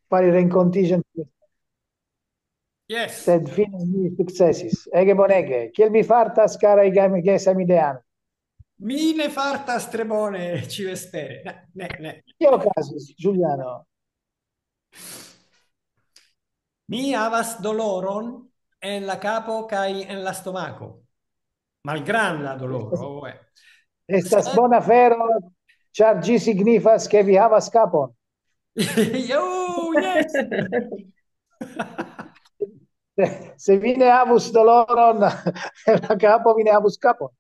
fare contingent, Yes. sed fine mi successis. Ege bonege. Kiel mi fartas, cara gesam idean? Mine fartas tre bone, ci vespere. Ne. Io casus, Giuliano. Mi havas doloron en la capo kaj en la stomako. Malgranda doloro, Estas, oh, estas Sed, bona fero, char gi signifas che vi havas capon. oh, yes. Se vi ne havus doloron, la capo vi ne havus capon.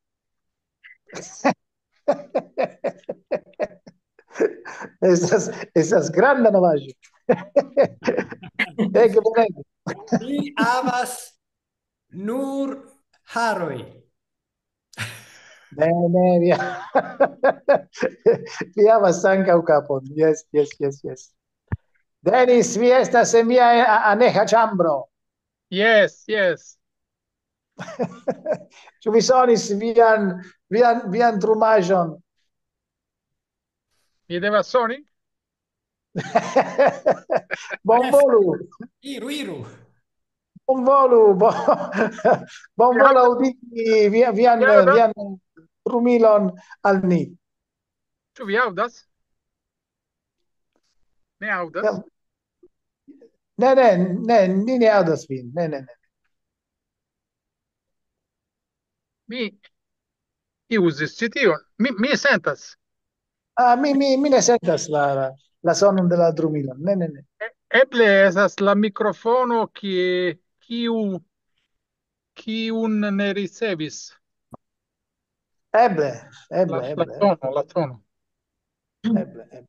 Estas granda novaĵo. Ege bonege. Mi havas nur haroj. Bene, via. Vi havas ankaŭ kapon. Yes, yes, yes, yes. Denis, vi estas en mia aneja ĉambro. Yes, yes. Ĉu vi sonis vian trumaĵon? Mi devas soni? Yes. Bonvolu, Iru. bonvolu, Mi bonvolu aŭdas? aŭdigi Mi aŭdas? vian trumilon al ni. Ĉu vi aŭdas? Ne aŭdas? Ne, ni ne aŭdas vin. Ne. Mi uzis ĉi tion. Mi sentas. Ah, mi ne sentas la sonon de la drumilo. Ne. Eble estas la mikrofono kiun ne ricevis. Eble, La, eble, la eble, eble, tono, la tono. eble.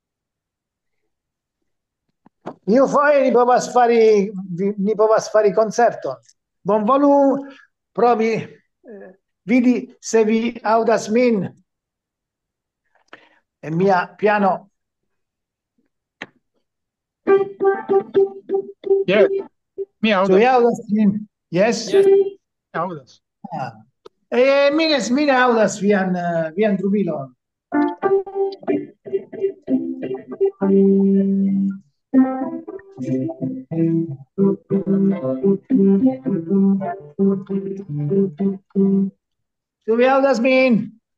Io foje ni povas fari koncerton. Bonvolu provi vidi se vi aŭdas min en mia piano. Yes, mi Ĉu vi aŭdas. aŭdas min? Yes? Yes. Mi aŭdas. Ah. Mi ne aŭdas vian drumilon. Ĉu vi aŭdas min?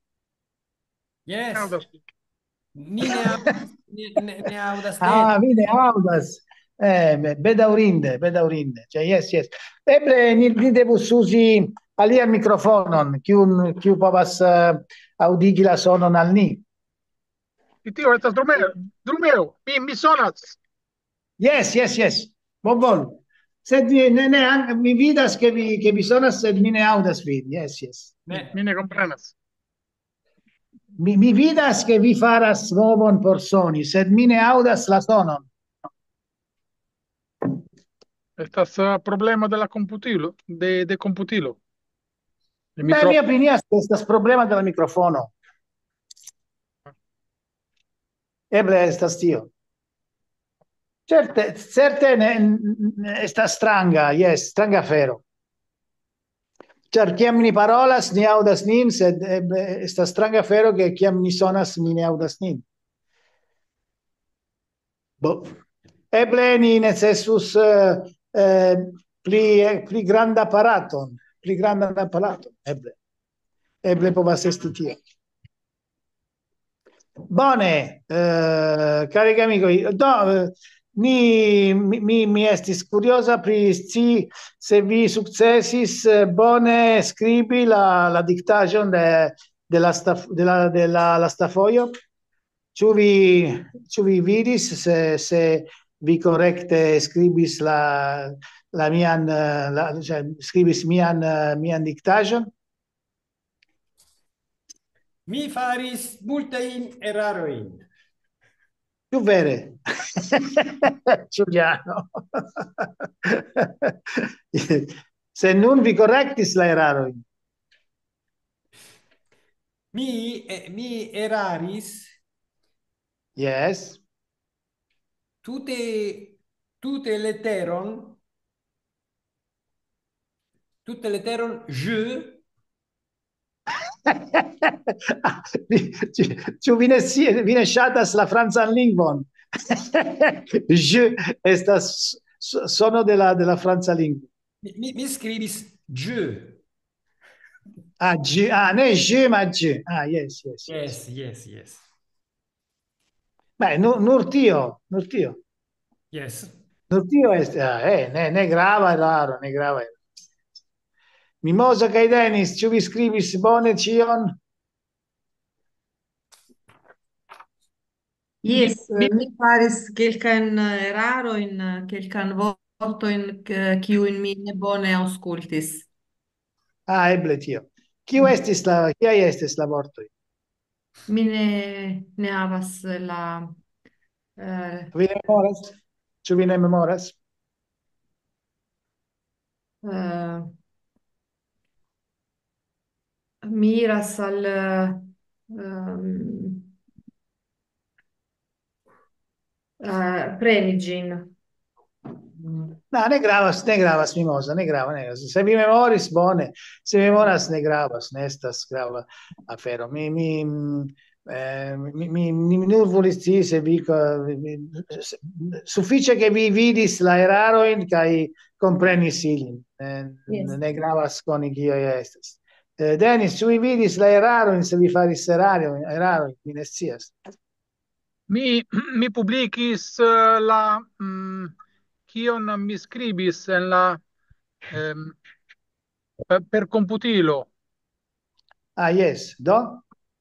Mi Yes. aŭdas. Mi ne aŭdas, ne aŭdas den. Ah, vi ne aŭdas. Bedaŭrinde, bedaŭrinde. Cioè, yes, yes. Eble ni devus uzi alian mikrofonon, kiu povas aŭdigi la sonon al ni. Tio estas drumeo. Drumeo. Mi sonas. Yes, yes, yes. Bonvolu. Sed mi vidas che vi sonas, sed mi ne aŭdas vin. Yes, yes. Ne. Mi ne komprenas. Mi vidas che vi faras movon por soni, sed mi ne aŭdas la sonon. Estas problema de la computilo, de computilo. Il Mi microfono. opinias que estas problema de la mikrofono. Eble estas tio. Certe estas stranga, yes, stranga afero. Ĉar kiam ni parolas, ni aŭdas nin, sed eble estas stranga afero ke kiam ni sonas, ni ne aŭdas nin. Bo, eble ni necesus pli granda aparaton, pli grandan aparaton, eble povas esti tio. Bone, cari amigoi, mi estis curiosa pri sci se vi successis bone scribi la dictagion de la stafoio. Ĉu vi vidis se vi correcte scribis la mian, cioè, scribis mian dictagion? Mi faris multajn erarojn. Più vere, Giuliano. Se non vi correctis la eraro. Mi eraris Yes. tute tute leteron je. Ĉu vi ne ŝatas la francan lingvon? Je sono della Franza lingua. Mi scrivis je. Non è je, ma je. Yes, yes, yes. Yes, yes, yes. Beh, nur tio. Yes. Nur tio ne grava è raro, ne grava è raro. Mimosa kaj Denis, ĉu vi skribis bone ĉion? Mi, Yes, mi, mi faris kelkajn erarojn, kelkajn vortojn, kiujn mi ne bone aŭskultis. Eble tio. Kiaj estis la vortoj? Mi ne havas la eh, Vi ne memoras? Ĉu vi ne memoras? eh, mi iras al preni ĝin. No, ne gravas, mimosa, ne grava, ne gravas. Se vi memoris, bone. Se memoras, ne gravas, ne estas grava afero. Mi nur volis scii se vi, suffice che vi vidis la erarojn kaj komprenis ilin. Yes. Ne gravas koni kioj estas. Denis, ĉu vi vidis la erarojn, se vi faris erarojn, mi ne scias. mi, mi publicis la kion mi scribis en la ehm, per computilo. Yes, do?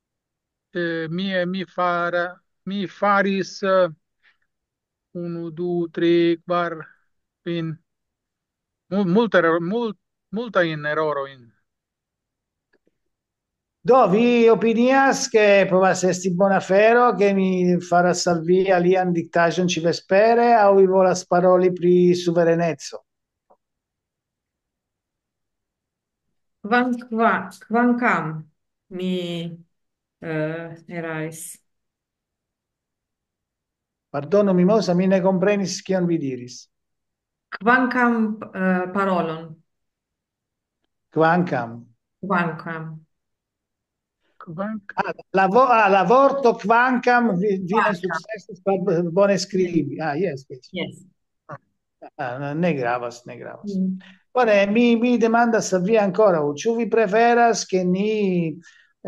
Mi faris unu, du, tri, kvar, pin, multajn erorojn. Do, vi opinias che povas esti bona afero che mi faras al vi alian diktaĵon ĉi-vespere aŭ vi volas paroli pri suvereneco? Kvankam mi erais. Pardonu, Mimosa, mi ne komprenis kion vi diris. Kvankam parolon. Kvankam. Kvankam. Kvank, La vorto kvankam vi ne Kvankam. sukcesis bone skribi. Yes, yes. Yes. Ne gravas, ne gravas. Mm. Bone, mi demandas a vi ancora, ĉu vi preferas che ni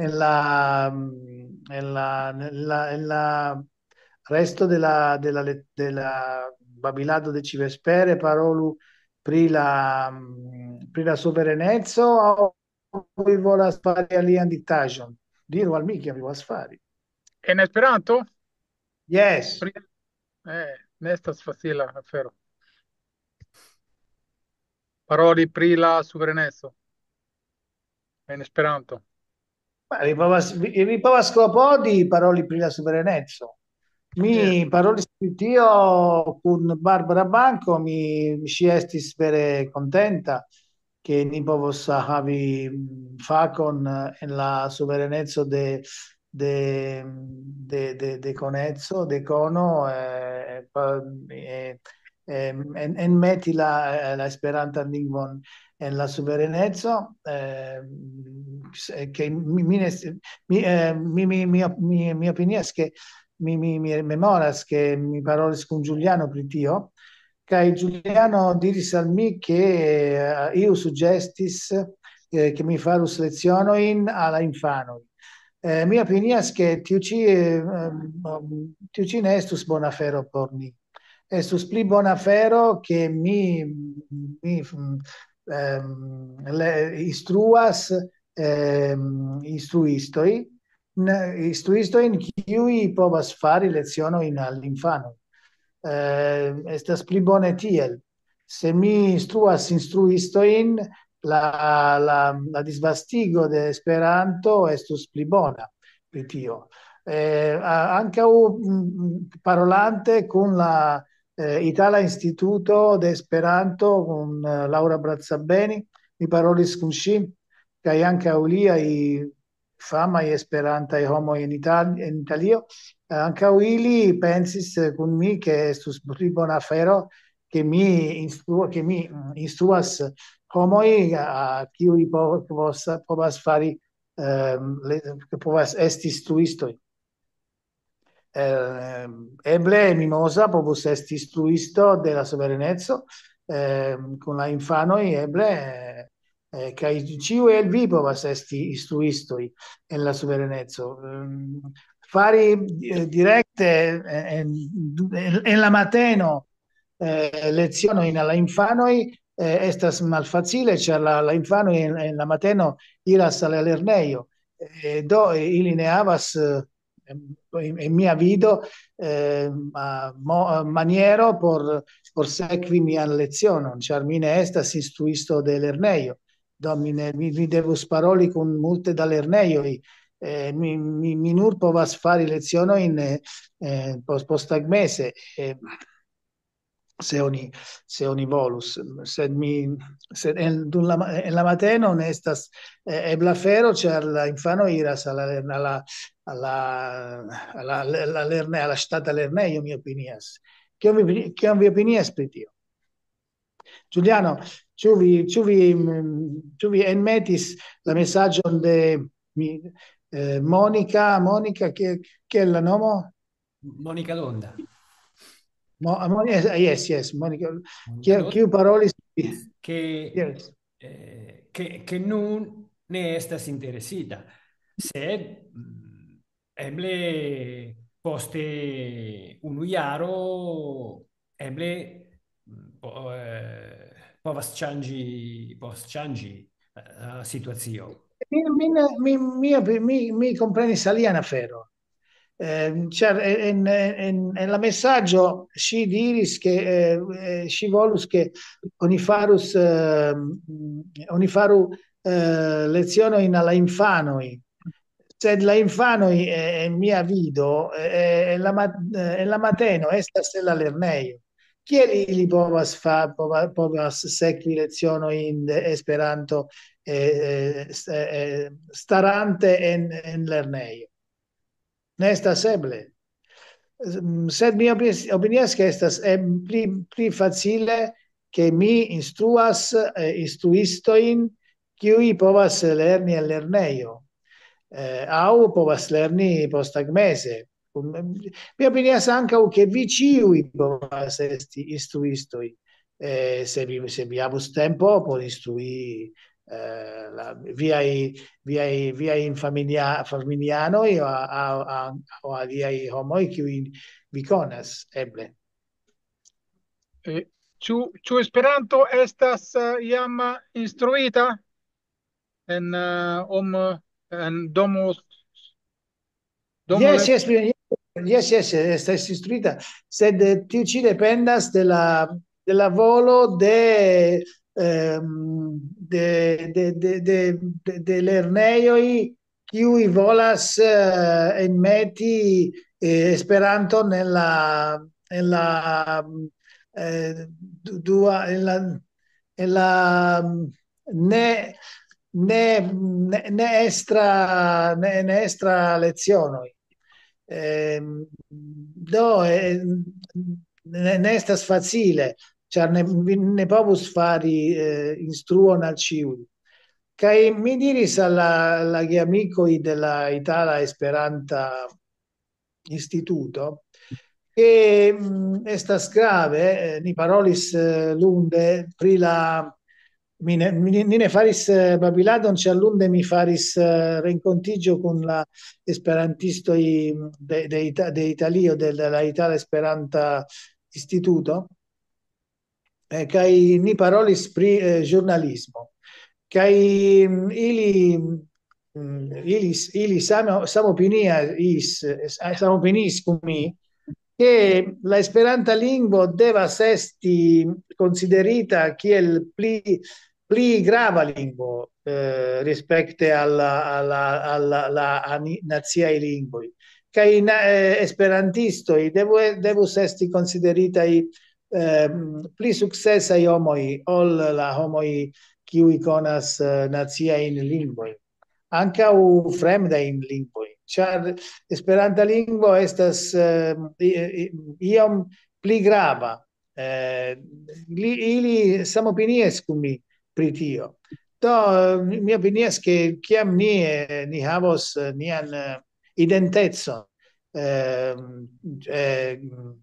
en la resto della babilado de Civespere parolu pri la suverenezzo o vi volas fari alian diktaĵon? Diru al mi kion vi volas fari. en Esperanto? Yes. Ne estas facila afero. Paroli pri la suvereneco en Esperanto. Vi povas klopodi paroli pri la suvereneco. Yes. Mi parolis pri tio kun Barbara Banco, ŝi estis vere kontenta che ni povos havi fakon en la suvereneco de Conezzo, de Cono, enmeti la Esperantan lingvon en la suvereneco, che mi opinias che mi memoras che mi parolis con Giuliano pri tio, kaj Giuliano diris al mi che iu suggestis che mi farus lezionojn alla infanoj. Mi opinias che tiu ĉi ne estus bona afero por ni. Estus pli bona afero che mi instruas instruistoj, instruistojn kiuj povas fari lezionojn al infanoj. Estas pli bone tiel. Se mi instruas instruistojn, la disvastigo de Esperanto estus pli bona pri tio. Ankaŭ parolante kun la Itala Instituto de Esperanto kun Laura Brazzabeni, mi parolis kun ŝi kaj ankaŭ liaj famaj esperantaj homoj en Italio, ankaŭ ili pensis kun mi che estus pli bona afero che mi instruas homoj kiuj povas fari povas esti instruistoj. eble mimosa povus esti instruisto de la suverenezzo con la infanoi eble kaj ĉiuj el vi povas esti instruistoj en la suverenezzo. Fari direkte en la mateno lezionojn al la infanoj estas malfacile, ĉar la infanoj en la mateno iras al la lernejo. Do ili ne havas in mia vido maniero por sekvi mian lezionon, ĉar mi ne estas instruisto de lernejo. Do mi devus paroli kun multe da lernejoj. Mi nur povas fari lezionojn posttagmeze. Se oni volus, sed en la mateno ne estas ebla fero, ĉar la infano iras alla ŝtata lernejo, mi opinias. Kion vi opinias pri tio? Giuliano, ĉu vi enmetis la mesaĝon de Monica, kiel la nomo? Monica Londa. Yes, Monica. Kiu parolis? Yes. Che nun ne estas interesita. Sed eble poste unu jaro eble povas ŝanĝi situacio. Mi comprenis alian afero. Ĉar en la mesaĝo ŝi diris ke ŝi volus ke oni faru lezionojn al la infanoj. Sed la infanoj en mia vido en la mateno estas en la lernejo. Kiel ili povas sekvi lezionojn de Esperanto starante en lernejo? Ne estas eble. Sed mi opinias ke estas pli facile ke mi instruas instruistojn kiuj povas lerni en lernejo aŭ povas lerni posttagmeze. Mi opinias ankaŭ ke vi ĉiuj povas esti instruistoj se vi havus tempo por instrui viaj familianoj aŭ aliaj homoj kiujn vi konas, eble. Ĉu Esperanto estas jam instruita en domo? Yes, estas instruita, sed tiu ĉi dependas de la volo de lernejoj kiuj volas enmeti Esperanton en la ne extra lezionoj. Do ne estas facile, ĉar ne povus fari instruon al ĉiuj. Kaj mi diris al la geamikoj de la Itala Esperanta Instituto che estas grave, ni parolis lunde pri ni ne faris babiladon, ĉar lunde mi faris renkontiĝo kun la esperantistoj de Italio, de la Itala Esperanta Instituto, kaj ni parolis pri ĵurnalismo. Kaj ili samopiniis kun mi che la Esperanta lingvo devas esti considerita kiel pli grava lingvo rispetto alla naziaj lingvoj. Kaj esperantistoj devus esti konsideritaj pli sukcesaj homoj ol la homoj kiuj konas naciajn lingvojn, ankaŭ fremdajn lingvojn. Ĉar Esperanta lingvo estas iom pli grava. Ili samopinias kun mi pri tio. Do mi opinias ke kiam ni havos nian identecon ehm, eh,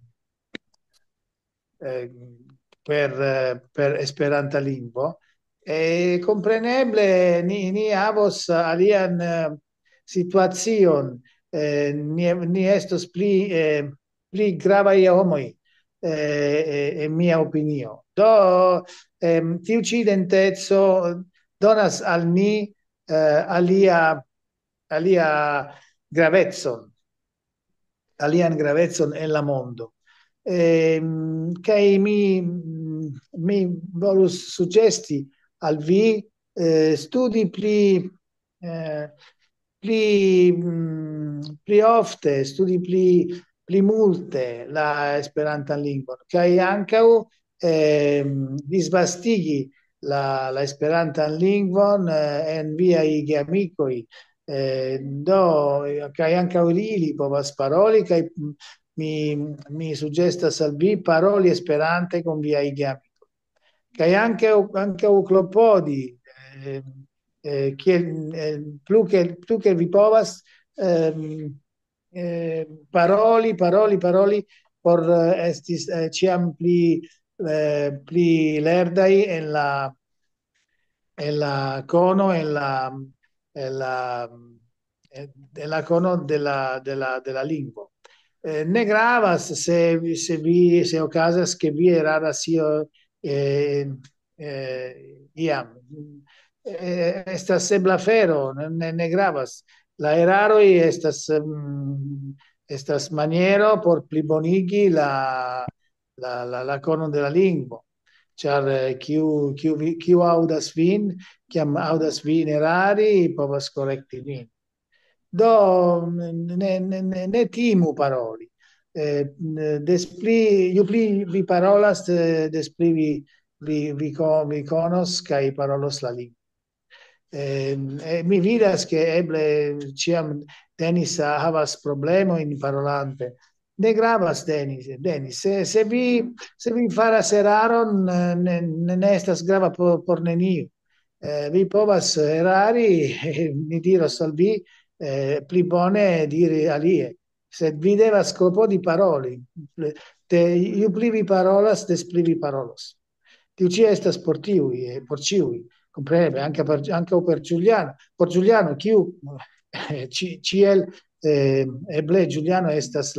eh, per Esperanta lingvo. E compreneble ni havos alian situacion, ni estos pli gravaj homoj, en mia opinio. Do tiu ĉi identeco donas al ni alia gravecon, alian gravecon en la mondo. Kaj mi volus suggesti al vi studi eh, pli ofte, studi pli multe la Esperantan lingvon, kaj ankaŭ disvastigi la Esperantan lingvon en viaj geamikoj. Do, kaj ankaŭ ili povas paroli, kaj mi suggestas al vi paroli Esperante con viaj geamikoj. Kaj anche klopodi, kiel, plu che vi povas paroli por estis ĉiam pli lerdaj en la cono, en la cono de la lingvo. Ne gravas se okazas ke vi eraras io iam. Estas eblafero, ne gravas. La eraroj estas maniero por plibonigi la konon de la lingvo. Ĉar kiu aŭdas vin, kiam aŭdas vin erari, povas korekti vin. Do ne timu paroli. Ju pli vi parolas, des pli vi konos kaj parolos la lingvo. Mi vidas che eble ciam Denis havas problemojn parolante. Ne gravas, Denis. Se vi faras eraron, ne estas grava por neniu. Vi povas erari, mi diros al vi, pli bone diri alie. Sed vi devas klopodi paroli. Ju pli vi parolas, des pli vi parolos. Tiu ĉi estas por ĉiuj, kompreneble, ankaŭ per Giuliano. Por Giuliano, kiu ĉiel eble Giuliano estas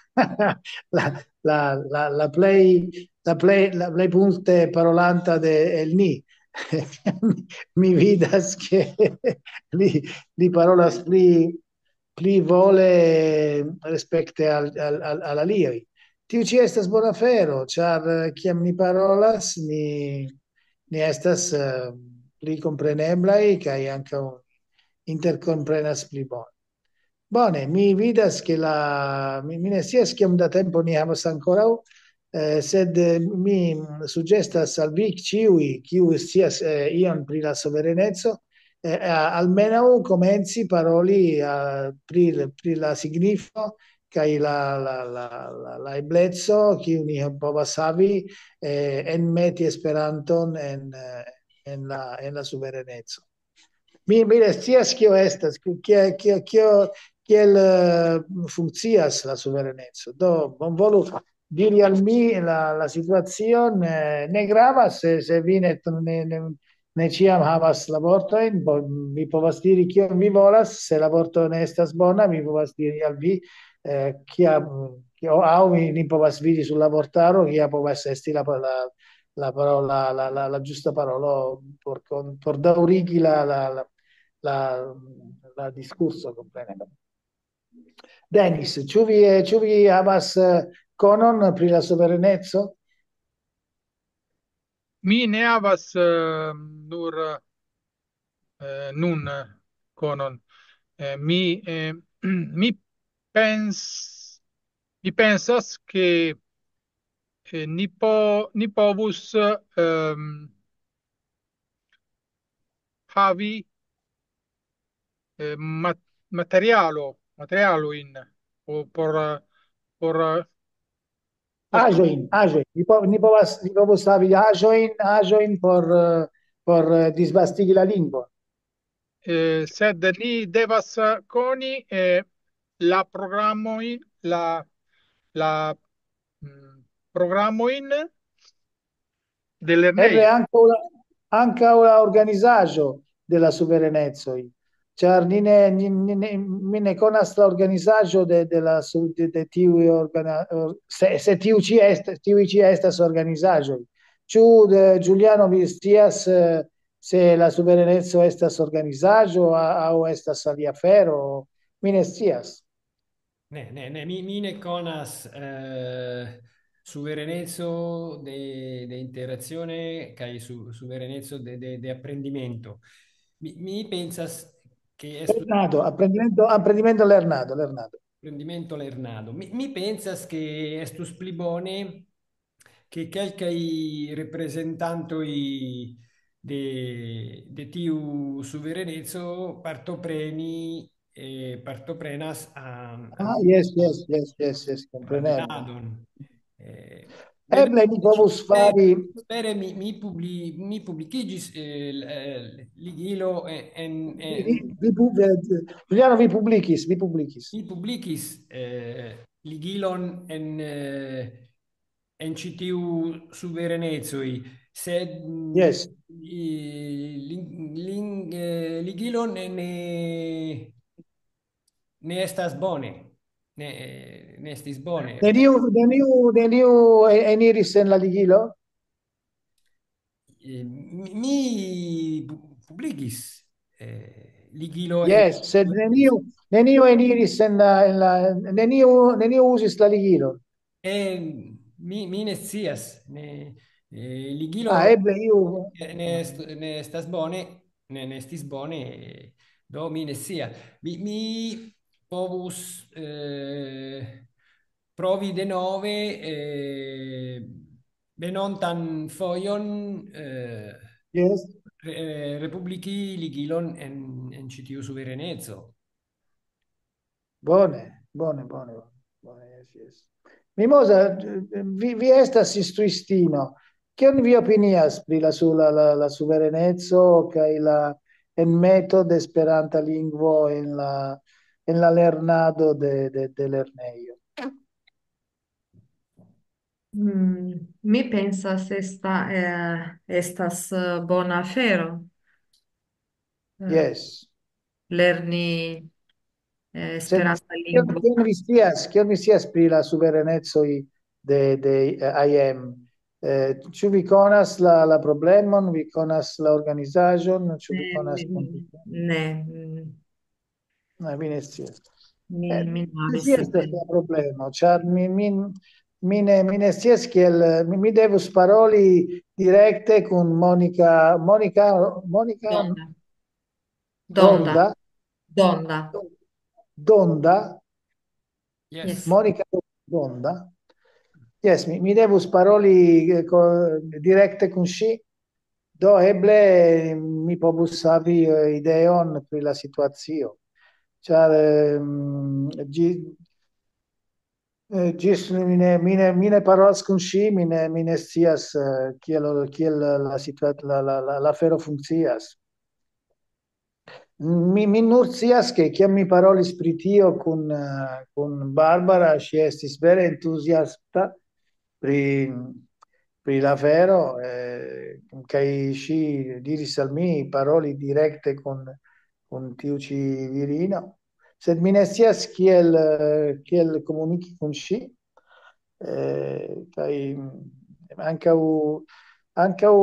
la plej multe parolanta de el ni. Mi vidas che li parolas pli vole respekte al aliaj. Tiu ĉi estas bona afero, ĉar kiam ni parolas, ni estas pli kompreneblaj kaj ankaŭ interkomprenas pli bone. Bone, mi vidas che mi ne scias kiom da tempo ni havas ankoraŭ, sed mi suggestas al vi ĉiuj, kiu scias ion pri la suvereneco, almenaŭ komenci paroli pri la signifo kaj la ebleco kiu ni povas havi enmeti Esperanton en la suvereneco. Mi ne scias kio estas, kiel funkcias la suvereneco. Do, bonvolu diri al mi la situacion, ne gravas se vi ne ĉiam havas la vortojn, mi povas diri kion mi volas, se la vorto ne estas bona, mi povas diri al vi aŭ ni povas vidi sur la vortaro kia povas esti la giusta parolo por daŭrigi la diskurso, kompreneble. Denis, ĉu vi havas konon pri la suvereneco? Mi ne havas nur nun konon. Mi pens mi pensas che ni povus havi materialo o por Aĵojn. Ni povus havi aĵojn por disvastigi la lingvon. sed ni devas koni la programo in la programo in Eble dell'Erneo. anche una organizaggio della Suverenezzo. Cioè, mine conas la organizaggio de tiu se tiu ci estas organizaggio. Ciu de Giuliano vi stias se la Suverenezzo estas organizaggio au estas alia fero, mine stias. Mi ne conas suverenezzo de interazione kai suverenezzo de apprendimento. Mi pensas che estu Apprendimento Lernado. apprendimento lernado. Mi pensas che estus pli bone che quelcai representantoi de tiu suverenezzo partoprenas Ah, yes, compreneble. lernadon. Eble ni povus fari. Spere mi publicigis ligilo Giuliano, vi publicis. mi publicis ligilon en citiu suverenezoi, sed Yes, ligilon ne estas bone, ne estis bone. eniris en la ligilo? Publicis ligilo en Yes, sed neniu eniris neniu usis la ligilo. mi ne scias, Ah, ligilo eble iu. ne estas bone, ne estis bone, do mi ne scia. Mi povus provi de nove venontan foion Yes. republici ligilon en citiu suverenezzo. Bone, yes. Mimosa, vi estas instruistino. Kion vi opinias pri la suverenezzo kaj la en metodo Esperanta lingvo en la lernado de lernejo? Mi pensas estas bona afero eh, Yes. lerni Sed Esperanta lingvo. kion vi scias pri la suverenezzo de IM? Ĉu vi konas la problemon, vi konas la organizaĵon, ĉu vi konas Ne, vi ne scias. mi ne havis Sia estas idea. la problemo, ĉar mi ne scias kiel mi devus paroli direkte kun Monica Donda, donda, Ronda, donda. Donda, Yes. Yes. Monica Donda. Yes, mi devus paroli direkte kun ŝi, do eble mi povus havi ideon pri la situacio. Ĉar ĝis mi ne parolas kun ŝi, mi ne scias kiel la afero funkcias. Mi nur scias che kiam mi parolis pri tio kun Barbara, ŝi estis vere entuziasta pri, pri l'afero kaj ŝi diris al mi paroli direkte kun tiu ĉi virino, sed mi ne scias kiel komuniki kun ŝi kaj ankaŭ ankaŭ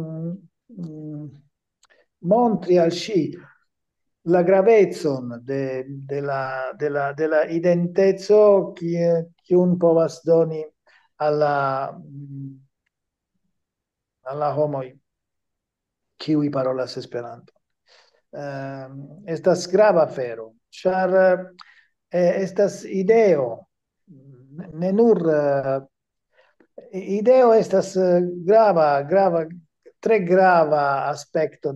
montri al ŝi la gravezon de la identeco kiun povas doni alla homoj kiuj parolas Esperanto. Estas grava afero, ĉar estas ideo, ne nur ideo estas tre grava aspekto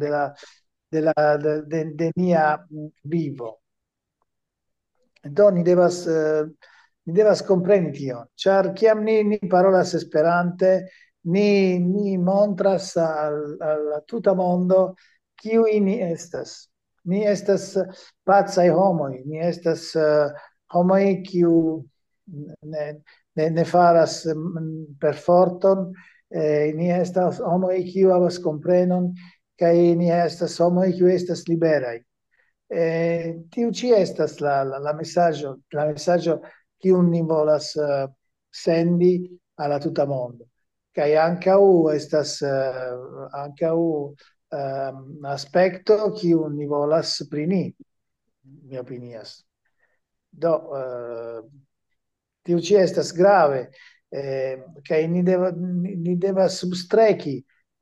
de nia vivo. Do ni devas kompreni tion, ĉar kiam ni parolas Esperante, ni montras al tuta mondo kiuj ni estas. Ni estas pacaj homoj, ni estas homoi kiu ne faras per forton, ni estas homoj kiu havas komprenon, kaj ni estas homoj kiu estas liberaj. Tiu ĉi estas la mesaĝo kiun ni volas sendi al la tuta mondo. Kaj ankaŭ estas ankaŭ aspekto kiun ni volas pri ni, mi opinias. Do, tiu ĉi estas grave, kaj ni devas substreki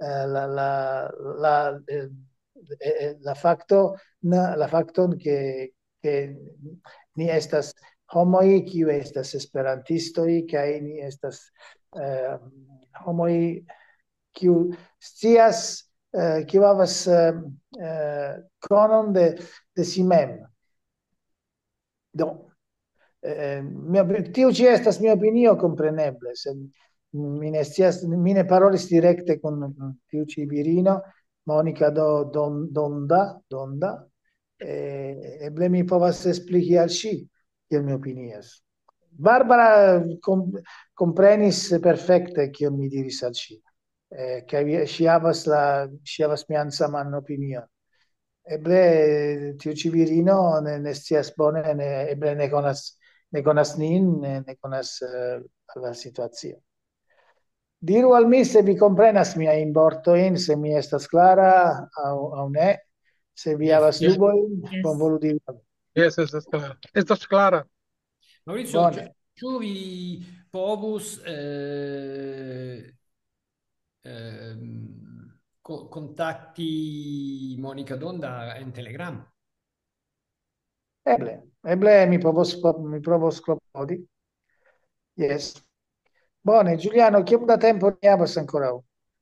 la fakton ke ni estas homoj kiu estas esperantistoj kaj ni estas homoj kiu scias, kiu havas konon de si mem. Do, tiu ĉi estas mia opinio, kompreneble, sed mi ne parolis direkte kun tiu ĉi virino, Monica Donda, eble mi povas espliki al ŝi, kiel mi opinias. Barbara komprenis perfekte kion mi diris al ŝi, kaj ŝi havas mian saman opinion. Eble tiu ĉi virino ne scias bone, eble ne konas nin, ne konas la situacio. Diru al mi se vi komprenas miajn vortojn, se mi estas klara aŭ ne. Se vi havas dubojn, bonvolu diri. Yes, estas klara. Maurizio, ĉu vi povus kontakti Monica Donda en Telegram? Eble mi provos klopodi. Yes. Bone, Giuliano, kiom da tempo ni havas ankoraŭ?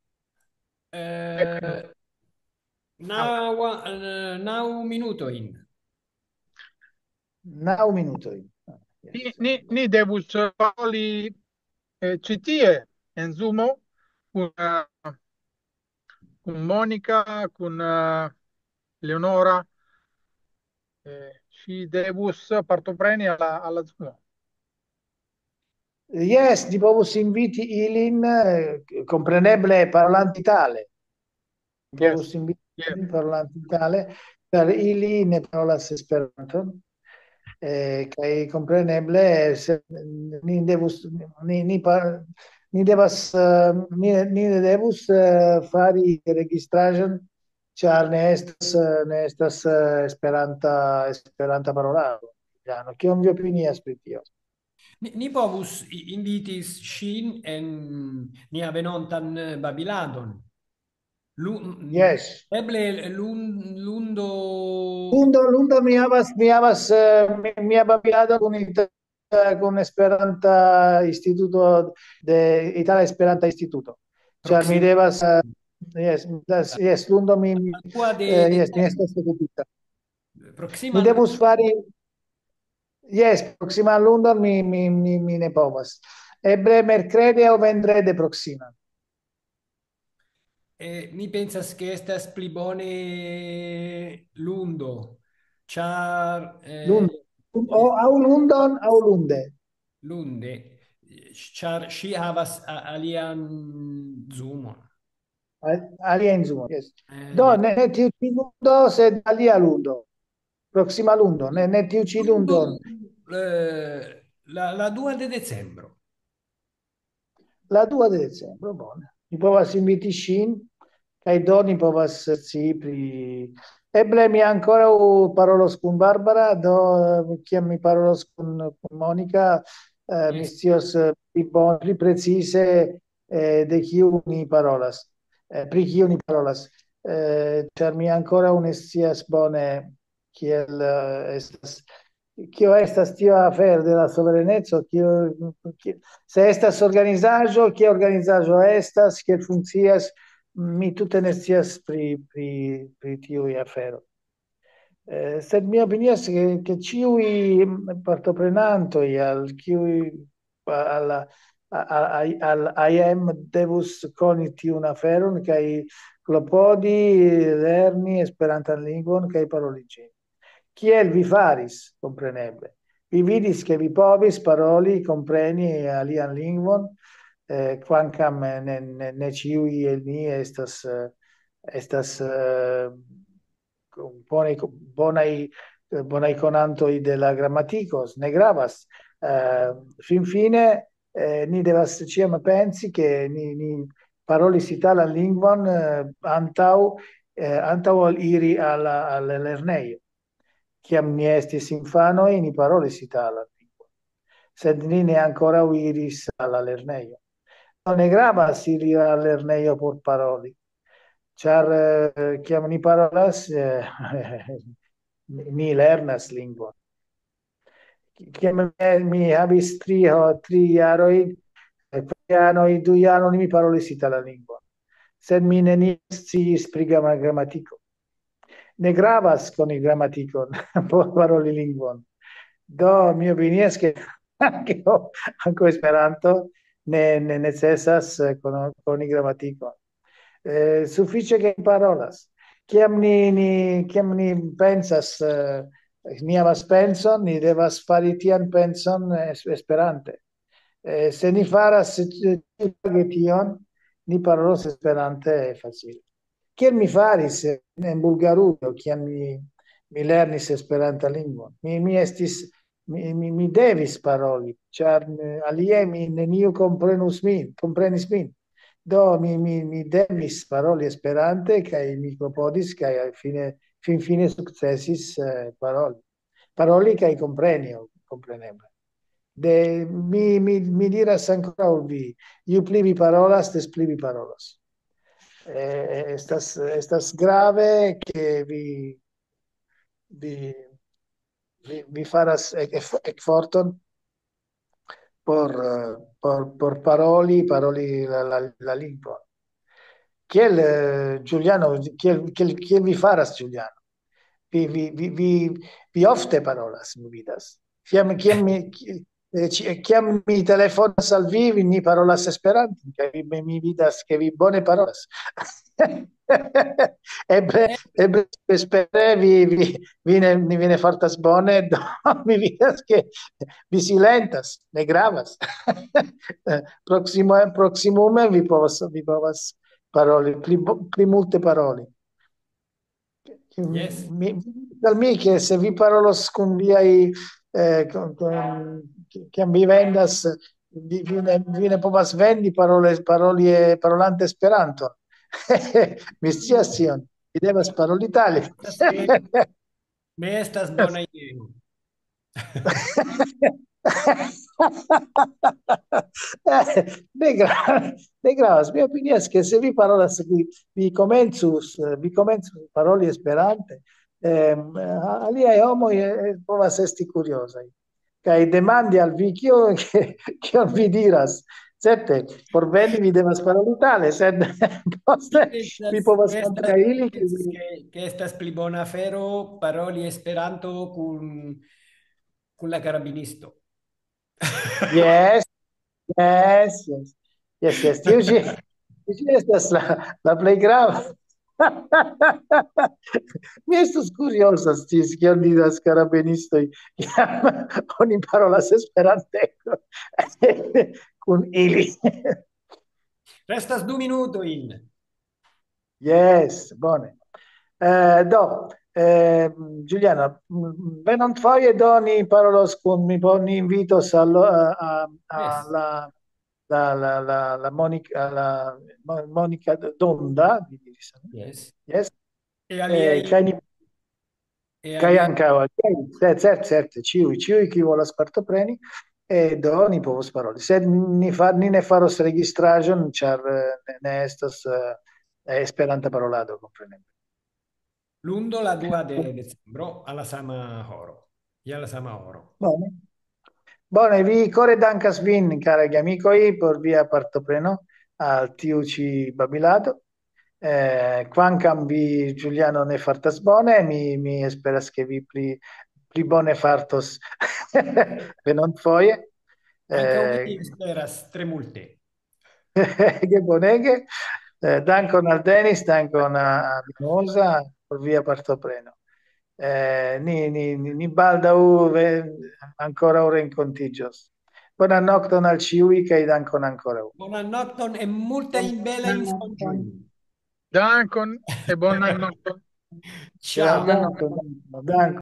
Naŭ minutojn. 9 minutoj. Ni devus paroli ĉi tie en Zumo kun Monica, kun Leonora. Ŝi devus partopreni alla Zumo. Yes, ni povus inviti ilin, kompreneble parolanti itale. Povus inviti ilin parolanti itale, per ili ne parolas Esperanton. Kaj kompreneble ni devus fari registraĵon, ĉar ne estas Esperanta parolado. Kion vi opinias pri tio? Ni povus invitis ŝin en nia venontan babiladon. Yes. Eble lundo mi havas mia babilado kun Esperanta Instituto de Itala Esperanta Instituto. Ĉar mi devas yes, lundo mi estas okupita. Mi devus fari proxima lundon mi ne povas. Eble merkrede aŭ vendrede proxima. Mi pensas che estas pli bone lundo, ĉar aŭ lundon aŭ lunde. Lunde, ĉar ŝi havas alian Zoomon. Alian Zoomon, yes. Do, ne tiu ĉi lundo, sed alia lundo. Proxima lundo, ne tiu ĉi lundo. La 2 de decembro. La 2 de decembro, bone. Mi povas inviti ŝin, kaj do ni povas scii pri... Eble mi ankoraŭ parolos kun Barbara, do kiam mi parolos kun Monica, mi scios pli precize de kiu ni parolas, pri kiu ni parolas. Ĉar mi ankoraŭ ne scias bone kio estas tio afero de la sovereneco, se estas organizaĵo, kia organizaĵo estas, kiel funkcias, mi tute ne scias pri tiuj aferoj. Sed mi opinias ke ĉiuj partoprenantoj al IAM devus koni tiun aferon kaj klopodi lerni Esperantan lingvon kaj paroli ĝin. Kiel vi faris, kompreneble. vi vidis che vi povis paroli kompreni alian lingvon, kvankam ne ĉiuj el ni estas bonaj bonaj konantoj de la gramatikos, ne gravas. Finfine ni devas ĉiam pensi che ni parolis italan lingvon antaŭ ol iri al lernejo. Kiam ni estis infanoj, ni parolis italan lingvon, sed ni ne ankoraŭ iris al la lernejo. Ne gravas iri al lernejo por paroli, ĉar kiam ni parolas, ni lernas lingvon. Kiam mi havis 3 jaroj, 4 jaroj, 2 jaroj, mi parolis italan lingvon, sed mi neniam sciis pri gramatiko. Ne gravas koni gramatikon por paroli lingvon. Do mi opinias che anche Esperanto ne necesas koni gramatikon. Sufiĉe ke parolas. Kiam ni pensas, ni havas penson, ni devas fari tian penson Esperante. Se ni faras ĉiutage tion, ni parolos Esperante facile. Kiel mi faris en Bulgarujo, kiam mi lernis Esperantan lingvon? Mi devis paroli, ĉar alie mi neniu komprenis min. Do mi devis paroli Esperante kaj mi klopodis kaj finfine sukcesis paroli kaj kompreneble. Mi diras ankoraŭ vi, ju pli vi parolas, des pli vi parolos. Estas grave che vi faras ekforton por paroli la lingvon. Giuliano, kiel vi faras, Giuliano? Vi ofte parolas, mi vidas. Kiam mi telefonas al vi, ni parolas Esperante, kaj mi vidas che vi bone parolas. Eble vespere vi ne fartas bone, do mi vidas che vi silentas, ne gravas. Proximume vi povas paroli, pli multe paroli. Yes. Dal mi che se vi parolos con viai kiam vi vendas, vi ne povas vendi parolante Esperanton. Mi scias tion. Vi devas paroli itale. Me estas bona ideo. Ne gravas. Mi opinias che se vi parolas, vi komencus paroli Esperante, aliaj homoj povas esti kuriozaj. Kaj demandi al vi kion vi diras. Certe, por vendi vi devas paroli itale, sed poste vi povas kontraŭ ili. Che estas pli bona afero paroli Esperanto kun la karabinisto. Yes. Tiu ĉi estas la plej grava. Mi estas kurioza sciis kion diras karabinistoj kiam oni parolas Esperante kun ili. Restas 2 minutojn. Yes, bone. Do, Giuliano, venontfoje do ni parolos ni invitos la Monica Donda, vi diris. Yes. Kaj ankaŭ certe ĉiuj kiuj volas partopreni, do ni povos paroli. Sed ni ne faros registraĵon, ĉar ne estas Esperanta parolado, kompreneble. Lundo la 2 de decembro alla sama horo. Bone, vi kore dankas vin, karaj amikoj, por via partopreno al tiu ĉi babilado. Kvankam vi, Giuliano, ne fartas bone, mi esperas che vi pli bone fartos venontfoje. Ankaŭ mi esperas tre multe. Che bonege. Dankon al Denis, dankon a Mimosa por via partopreno. Ni balda ancora ora in contigios. Buonanotte al ciui che dancon ancora. Buonanotte e multa in bella in scongiù. Dankon e buonanotte. Ciao. Dancon, dancon.